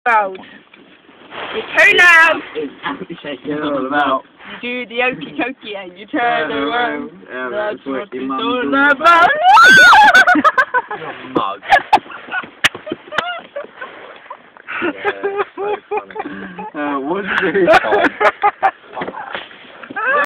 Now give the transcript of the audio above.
World. You're too loud. It's actually all about. You do the okey dokey and you turn around. That's what your mum all does. about. You're a mug. Yeah, so funny. What's this?